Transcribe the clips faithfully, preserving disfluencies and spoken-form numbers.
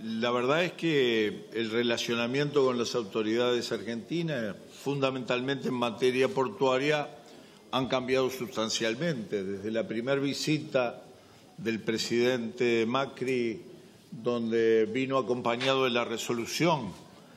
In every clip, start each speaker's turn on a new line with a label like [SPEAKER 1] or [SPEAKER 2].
[SPEAKER 1] La verdad es que el relacionamiento con las autoridades argentinas, fundamentalmente en materia portuaria, han cambiado sustancialmente. Desde la primera visita del presidente Macri, donde vino acompañado de la resolución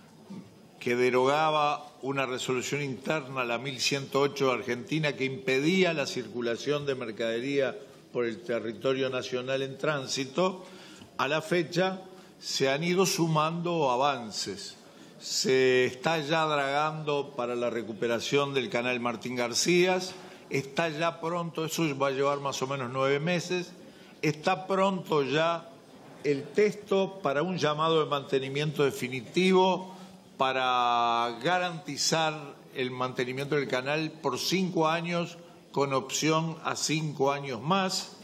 [SPEAKER 1] que derogaba una resolución interna, la mil ciento ocho de Argentina, que impedía la circulación de mercadería por el territorio nacional en tránsito, a la fecha se han ido sumando avances. Se está ya dragando para la recuperación del canal Martín García, está ya pronto, eso va a llevar más o menos nueve meses, está pronto ya el texto para un llamado de mantenimiento definitivo para garantizar el mantenimiento del canal por cinco años con opción a cinco años más.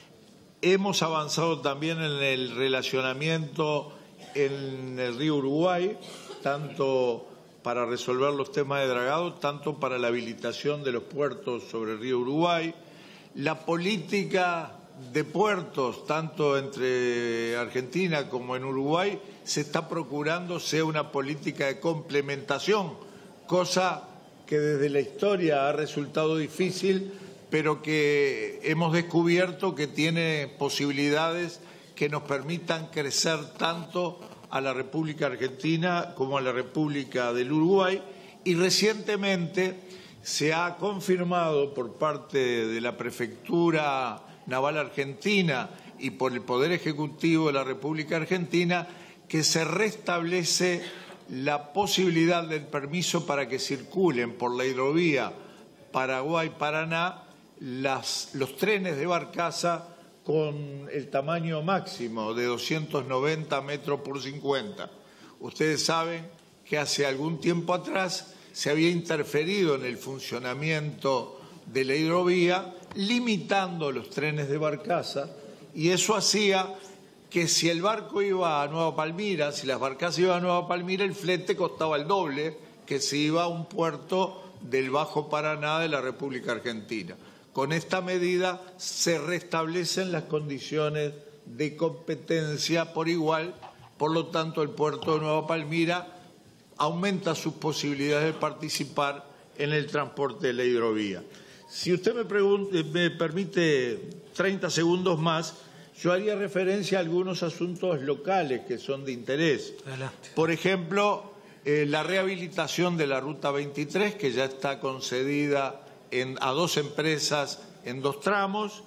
[SPEAKER 1] Hemos avanzado también en el relacionamiento en el río Uruguay, tanto para resolver los temas de dragado, tanto para la habilitación de los puertos sobre el río Uruguay. La política de puertos, tanto entre Argentina como en Uruguay, se está procurando sea una política de complementación, cosa que desde la historia ha resultado difícil, pero que hemos descubierto que tiene posibilidades que nos permitan crecer tanto a la República Argentina como a la República del Uruguay. Y recientemente se ha confirmado por parte de la Prefectura Naval Argentina y por el Poder Ejecutivo de la República Argentina que se restablece la posibilidad del permiso para que circulen por la hidrovía Paraguay-Paraná las, los trenes de barcaza con el tamaño máximo de doscientos noventa metros por cincuenta. Ustedes saben que hace algún tiempo atrás se había interferido en el funcionamiento de la hidrovía, limitando los trenes de barcaza, y eso hacía que si el barco iba a Nueva Palmira, si las barcazas iban a Nueva Palmira, el flete costaba el doble que si iba a un puerto del Bajo Paraná de la República Argentina. Con esta medida se restablecen las condiciones de competencia por igual, por lo tanto el puerto de Nueva Palmira aumenta sus posibilidades de participar en el transporte de la hidrovía. Si usted me, pregunte, me permite treinta segundos más, yo haría referencia a algunos asuntos locales que son de interés. Adelante. Por ejemplo, eh, la rehabilitación de la Ruta veintitrés, que ya está concedida en, a dos empresas en dos tramos,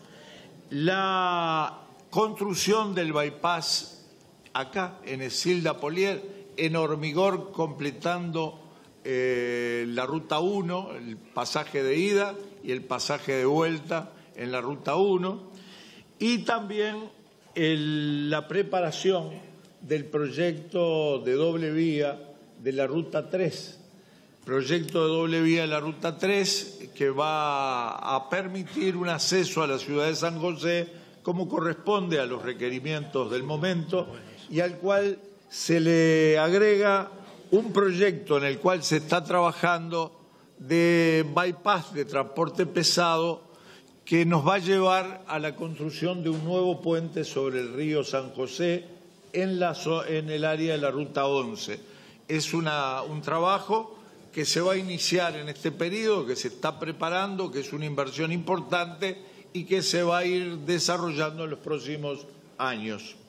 [SPEAKER 1] la construcción del bypass acá, en Esilda Polier, en Hormigor, completando eh, la Ruta uno, el pasaje de ida y el pasaje de vuelta en la Ruta uno, y también el, la preparación del proyecto de doble vía de la Ruta tres, proyecto de doble vía de la Ruta tres que va a permitir un acceso a la ciudad de San José como corresponde a los requerimientos del momento y al cual se le agrega un proyecto en el cual se está trabajando de bypass de transporte pesado que nos va a llevar a la construcción de un nuevo puente sobre el río San José en, la, en el área de la Ruta once. Es una, un trabajo que se va a iniciar en este periodo, que se está preparando, que es una inversión importante y que se va a ir desarrollando en los próximos años.